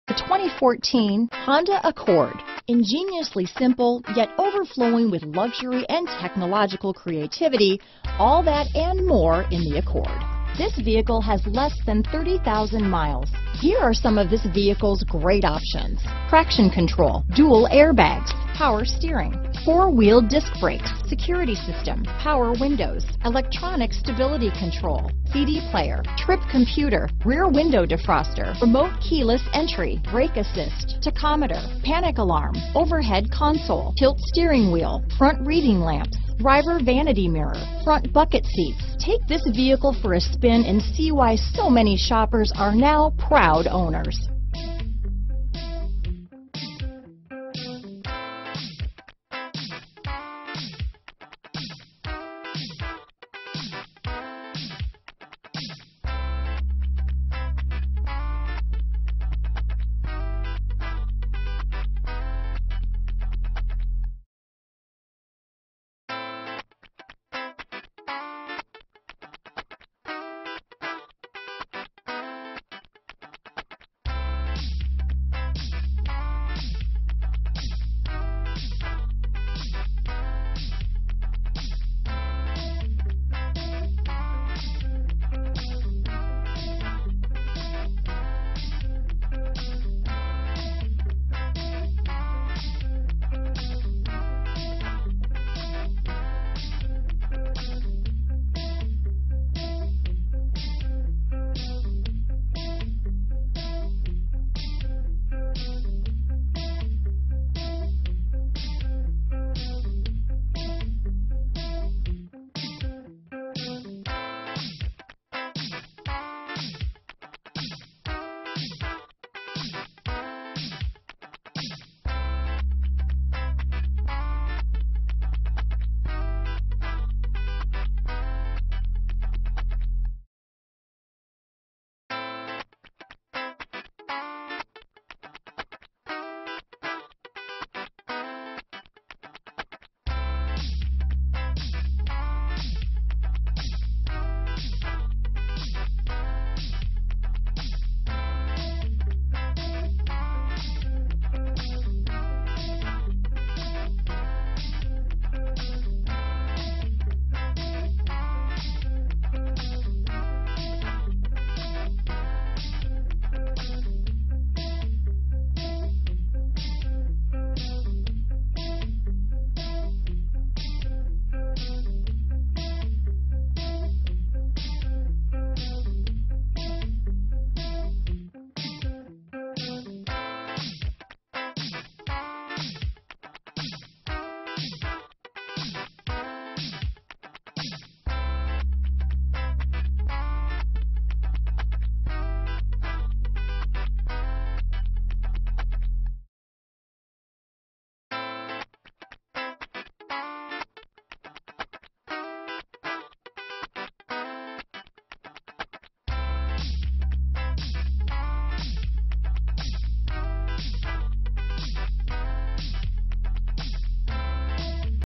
The 2014 Honda Accord. Ingeniously simple, yet overflowing with luxury and technological creativity, all that and more in the Accord. This vehicle has less than 30,000 miles. Here are some of this vehicle's great options: traction control, dual airbags, power steering, four-wheel disc brakes, security system, power windows, electronic stability control, CD player, trip computer, rear window defroster, remote keyless entry, brake assist, tachometer, panic alarm, overhead console, tilt steering wheel, front reading lamps, driver vanity mirror, front bucket seats. Take this vehicle for a spin and see why so many shoppers are now proud owners.